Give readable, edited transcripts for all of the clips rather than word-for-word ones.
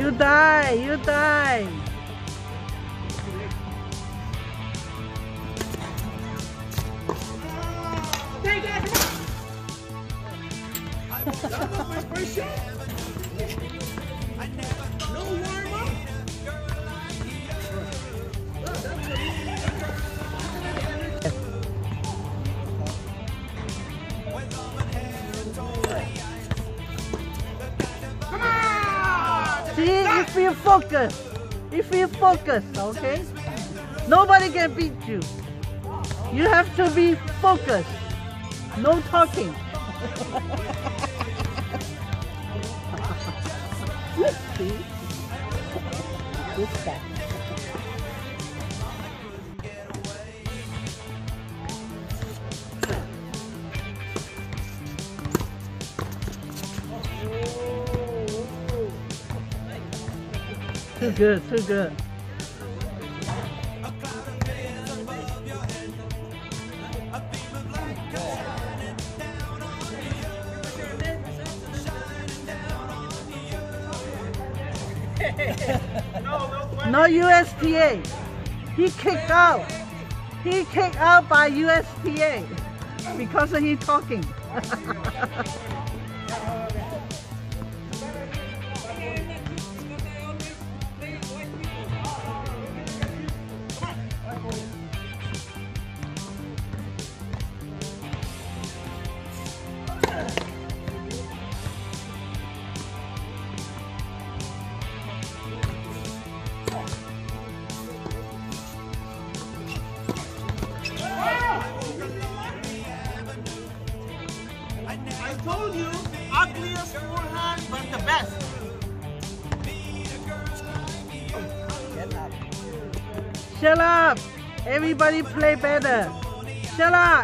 You die, you die. Take that! That was my first shot. No warm up. Come on! See, if you focus, okay? Nobody can beat you. You have to be focused. No talking. See? This guy. Too good, too good. No USTA. He kicked out. He kicked out by USTA because he talking. I told you, ugliest forehand, but the best. Shut up! Everybody play better. Shut up!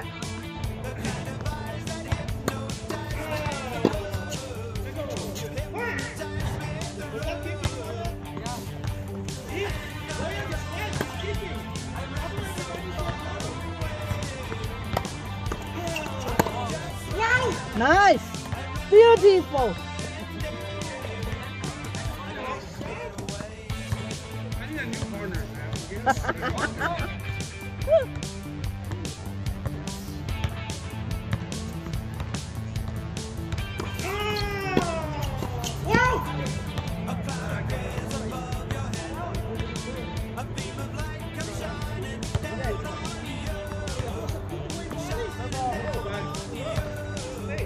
Nice! Beautiful! I need a new corner, man.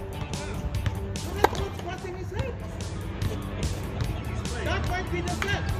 That's why Peter said.